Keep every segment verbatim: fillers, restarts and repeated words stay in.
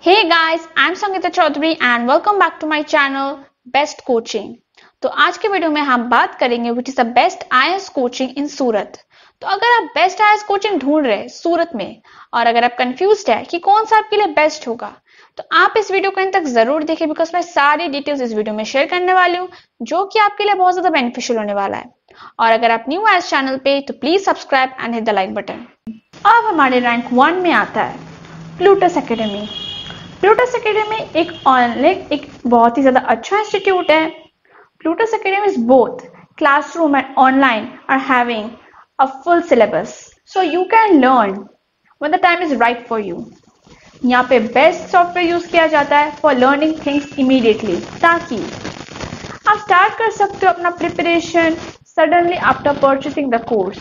Hey guys, I'm Sangeeta Chaudhary and welcome back to my channel Best Coaching। तो आज के video में हम बात करेंगे which is the best I A S coaching in Surat. तो अगर आप best I A S coaching ढूंढ रहे हैं सूरत में और अगर आप कंफ्यूज्ड है कि कौन सा आपके लिए बेस्ट होगा तो आप इस वीडियो को अंत तक जरूर देखें बिकॉज मैं सारी डिटेल्स इस वीडियो में शेयर करने वाली हूँ जो कि आपके लिए बहुत ज्यादा बेनिफिशियल होने वाला है। और अगर आप न्यू है इस चैनल पे तो please subscribe and hit the like button. अब हमारे रैंक वन में आता है प्लूटस एकेडमी। प्लूटस एकेडमी एक ऑनलाइन एक बहुत ही ज्यादा अच्छा इंस्टीट्यूट है। Plutus Academy is both classroom and online are having a full syllabus so you can learn when the time is right for you. यहाँ पे बेस्ट सॉफ्टवेयर यूज किया जाता है फॉर लर्निंग थिंग्स इमीडिएटली ताकि आप start कर सकते हो अपना preparation suddenly after purchasing the course.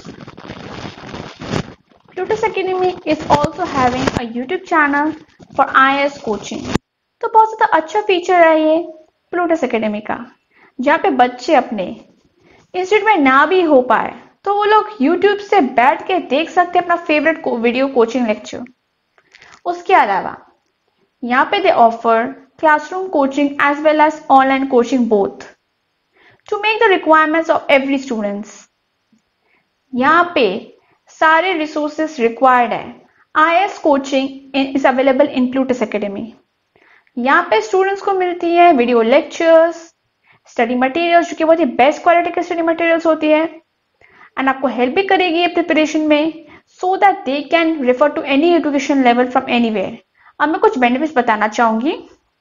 Plutus Academy is also having a YouTube channel for I A S coaching। तो बहुत ज़्यादा अच्छा फीचर है ये Plutus Academy का, जहाँ पे बच्चे अपने इंस्टीट्यूट में ना भी हो पाए तो वो लोग YouTube से बैठ के देख सकते हैं अपना फेवरेट को, वीडियो कोचिंग लेक्चर। उसके अलावा यहाँ पे they offer classroom coaching as well as online coaching both to make the requirements of every students. यहाँ पे सारे रिसोर्सेस रिक्वायर्ड है। I A S coaching is available in Plutus Academy. यहाँ पे स्टूडेंट्स को मिलती है वीडियो लेक्चर्स, स्टडी मटेरियल्स जो कि बहुत ही बेस्ट क्वालिटी के स्टडी मटेरियल्स होती है एंड आपको हेल्प भी करेगी ये प्रिपरेशन में so that they can refer to any education level from anywhere. अब मैं कुछ बेनिफिट्स बताना चाहूंगी।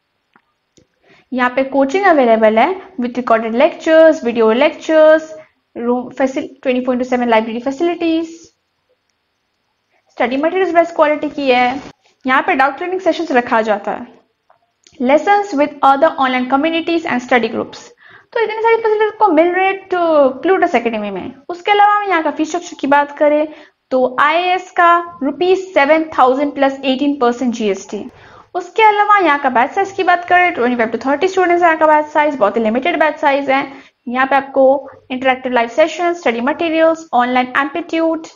यहाँ पे कोचिंग अवेलेबल है with recorded lectures, video lectures, room facility, twenty four into seven library facilities, study materials best quality की है। यहाँ पे डाउट क्लियरिंग सेशंस रखा जाता है, lessons with other online communities and study groups. तो इतनी सारी फैसिलिटीज को मिल रही है तो प्लूटस एकेडमी में। उसके अलावा हम यहाँ का फीस स्ट्रक्चर की बात करें तो आई ए एस का rupees seven thousand plus eighteen percent G S T. उसके अलावा यहाँ का बैच साइज की बात करें twenty five to thirty students यहाँ का बैच साइज बहुत ही लिमिटेड बैच साइज है। यहाँ पे आपको interactive live session, study materials, online amplitude,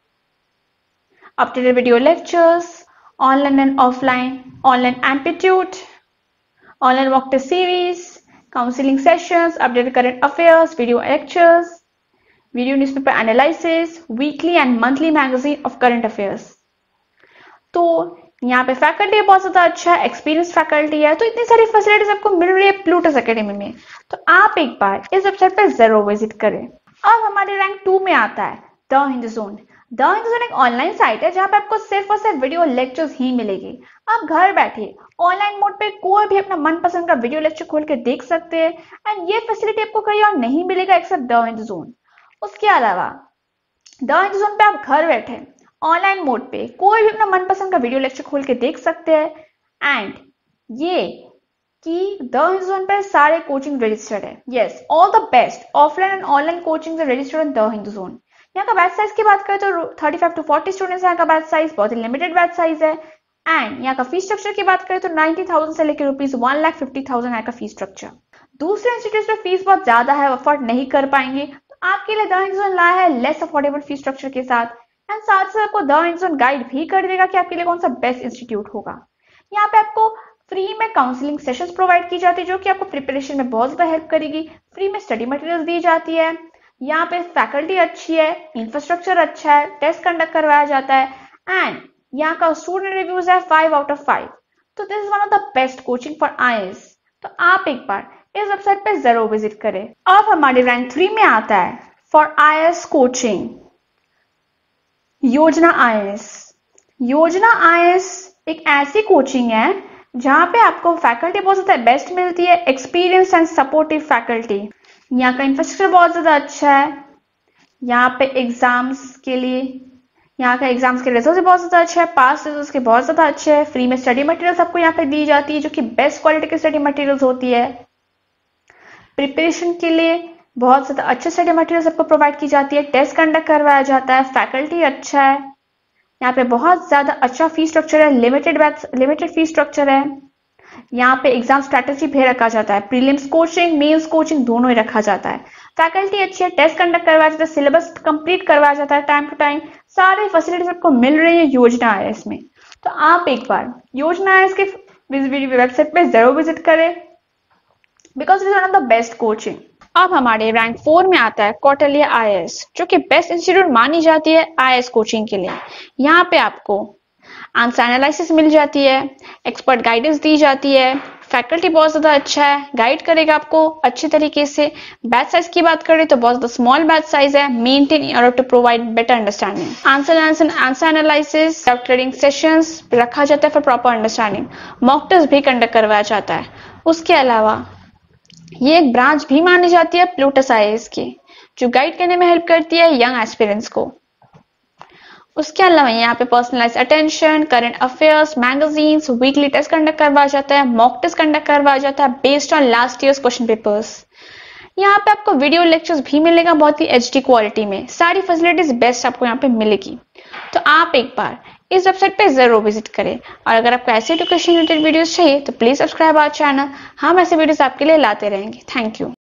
up-to-date video lectures, online and offline, online amplitude, online mock test series, counseling sessions, updated current affairs, video lectures, video newspaper analysis, weekly and monthly magazine of current affairs। तो यहाँ पे faculty बहुत ज़्यादा अच्छा है, experience faculty है, तो इतनी सारी फैसिलिटीज आपको मिल रही है प्लूटस एकेडमी में। तो आप एक बार इस वेबसाइट पर जरूर विजिट करें। अब हमारे रैंक टू में आता है द हिंदुज़ोन। द हिंदुज़ोन एक ऑनलाइन साइट है जहाँ पे आपको सिर्फ और सिर्फ वीडियो लेक्चर्स ही मिलेगी। आप घर बैठे ऑनलाइन मोड पे कोई भी अपना मनपसंद का वीडियो लेक्चर खोल के देख सकते हैं एंड ये फैसिलिटी आपको कहीं और नहीं मिलेगा एक्सेप्ट द हिंदुज़ोन। उसके अलावा द हिंदुज़ोन पे आप घर बैठे ऑनलाइन मोड पे कोई भी अपना मनपसंद का वीडियो लेक्चर खोल के देख सकते हैं एंड ये कि द हिंदुज़ोन पे सारे कोचिंग रजिस्टर्ड है। Yes, all the best offline and online coaching registered in the Hinduzone. यहाँ का बैच साइज की बात करें तो thirty five to forty students यहाँ का बैच साइज बहुत ही लिमिटेड बैच साइज है एंड यहाँ का फीस स्ट्रक्चर की बात करें तो नाइन्टी थाउजेंड से लेकर rupees one lakh fifty thousand यहाँ का फीस स्ट्रक्चर। दूसरे इंस्टीट्यूट में फीस बहुत ज्यादा है, अफोर्ड नहीं कर पाएंगे, तो आपके लिए द हिंदुज़ोन लाया है लेस अफोर्डेबल फीस स्ट्रक्चर के साथ एंड साथ साथ आपको द हिंदुज़ोन गाइड भी कर देगा कि आपके लिए कौन सा बेस्ट इंस्टीट्यूट होगा। यहाँ पे आपको फ्री में काउंसलिंग सेशंस प्रोवाइड की जाती है जो कि आपको प्रिपरेशन में बहुत ज्यादा हेल्प करेगी। फ्री में स्टडी मटेरियल्स दी जाती है। यहाँ पे फैकल्टी अच्छी है, इंफ्रास्ट्रक्चर अच्छा है, टेस्ट कंडक्ट करवाया जाता है एंड यहाँ का स्टूडेंट रिव्यूज है फाइव आउट ऑफ फाइव। तो this is one of the best coaching for I A S. तो आप एक बार इस वेबसाइट पे जरूर विजिट करें। अब हमारे रैंक थ्री में आता है for I A S coaching Yojana I A S. योजना आई ए एस एक ऐसी कोचिंग है जहाँ पे आपको फैकल्टी बहुत ज्यादा बेस्ट मिलती है, एक्सपीरियंस एंड सपोर्टिव फैकल्टी। यहाँ का इंफ्रास्ट्रक्चर बहुत ज़्यादा अच्छा है। यहाँ पे एग्जाम्स के लिए यहाँ का एग्जाम्स के रिजल्ट बहुत ज़्यादा अच्छा है, पास रिजल्ट के बहुत ज़्यादा अच्छे हैं। फ्री में स्टडी मटेरियल्स आपको यहाँ पे दी जाती है जो कि बेस्ट क्वालिटी की स्टडी मटेरियल्स होती है। प्रिपरेशन के लिए बहुत ज़्यादा अच्छे स्टडी मटेरियल्स आपको प्रोवाइड की जाती है, टेस्ट कंडक्ट करवाया जाता है, फैकल्टी अच्छा है। यहाँ पे बहुत ज़्यादा अच्छा फीस स्ट्रक्चर है, limited batch limited fees structure है। यहाँ पे एग्जाम स्ट्रैटेजी भी रखा जाता है, प्रीलिम्स कोचिंग, मेंस कोचिंग दोनों ही रखा जाता है। फैकल्टी अच्छी है, टेस्ट कंडक्ट करवाया जाता है, सिलेबस कंप्लीट करवाया जाता है टाइम टू टाइम। सारी फैसिलिटीज आपको मिल रही है योजना आई ए एस में। तो आप एक बार योजना आई ए एस के इस वीडियो वेबसाइट पे जरूर विजिट करें because it is one of the best coaching. अब हमारे रैंक फोर में आता है कौटिल्य आई ए एस, जो कि बेस्ट इंस्टीट्यूट मानी जाती है आई ए एस कोचिंग के लिए। यहाँ पे आपको आंसर एनालिसिस मिल जाती है, एक्सपर्ट गाइडेंस दी जाती है, फैकल्टी बहुत ज्यादा अच्छा है, गाइड करेगा आपको अच्छे तरीके से। बैच साइज की बात करें तो बहुत ज्यादा स्मॉल बैच साइज है, maintain in order to provide better understanding. Answer answer answer analysis, trading sessions रखा जाता है for proper understanding. Mock test भी कंडक्ट करवाया जाता है। उसके अलावा ये एक ब्रांच भी मानी जाती है प्लूटस आई ए एस की, जो गाइड करने में हेल्प करती है यंग एस्पिरेंट्स को। उसके अलावा यहाँ पे personalise attention, current affairs, magazines, weekly test conduct करवाया जाता है, मॉक टेस्ट कंडक्ट करवाया जाता है based on last years question papers. यहाँ पे आपको वीडियो लेक्चर्स भी मिलेगा बहुत ही एच डी क्वालिटी में, सारी फैसिलिटीज बेस्ट आपको यहाँ पे मिलेगी। तो आप एक बार इस वेबसाइट पे जरूर विजिट करें। और अगर आपको ऐसे एजुकेशन रिलेटेड वीडियोस चाहिए तो प्लीज सब्सक्राइब आवर चैनल। हम ऐसे वीडियोस आपके लिए लाते रहेंगे। Thank you.